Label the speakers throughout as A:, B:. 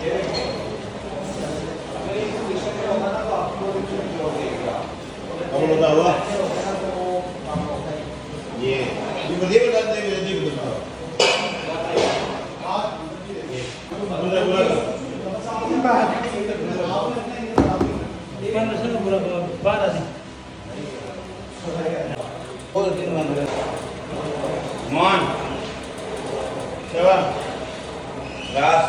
A: अब बता हुआ ये बढ़िया बता दे जी बता Mon, seven, last.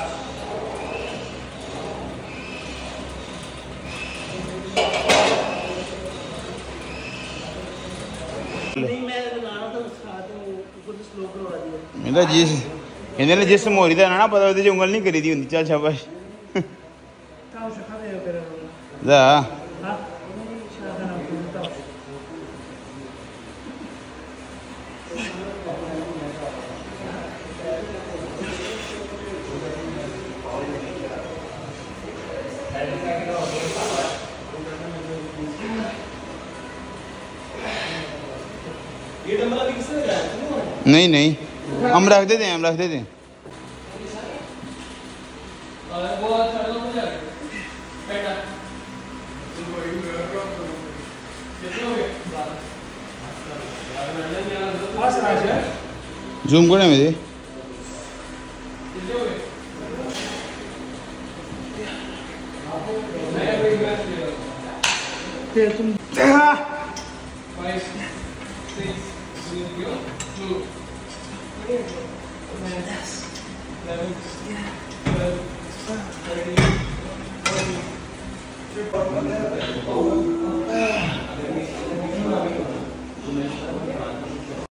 A: मेरा जिस इन्हें जिस मोरी का ना पता वो उंगल नहीं करी दी होंगी चल शाबाश जा नहीं नहीं हम रख देते हैं हम रख देते हैं जूम करने में दे तुम